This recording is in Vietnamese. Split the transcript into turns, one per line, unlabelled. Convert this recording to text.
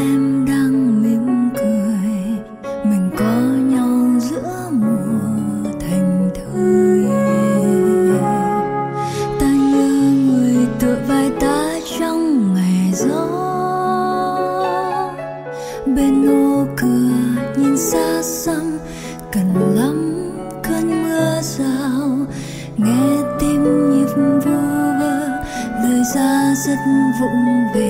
em đang mỉm cười, mình có nhau giữa mùa thành thơi. Ta như người tựa vai ta trong ngày gió, bên ô cửa nhìn xa xăm, cần lắm cơn mưa rào, nghe tim nhịp vu vơ, lời ra rất vụng về.